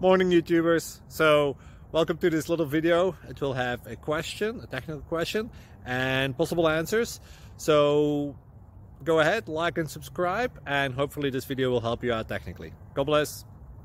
Morning YouTubers. So welcome to this little video. It will have a question, a technical question, and possible answers. So go ahead, like and subscribe, and hopefully this video will help you out technically. God bless.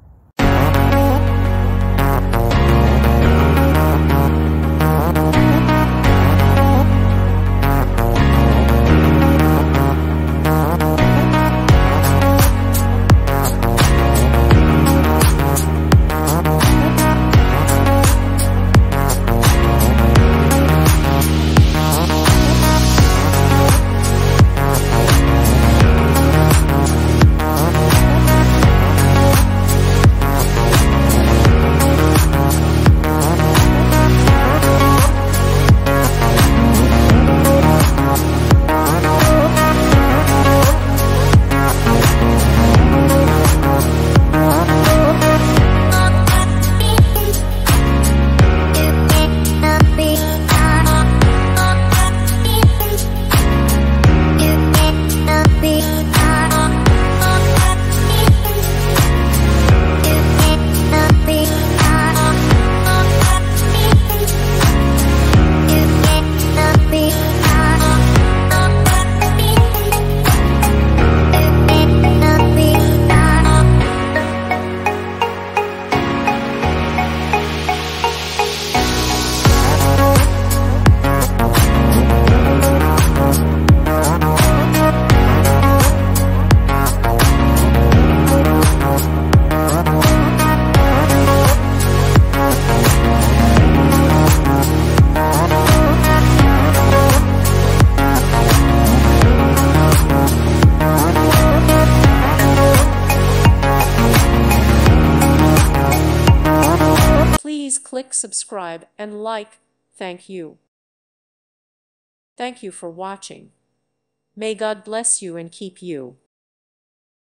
Please click subscribe and like. Thank you. Thank you for watching. May God bless you and keep you.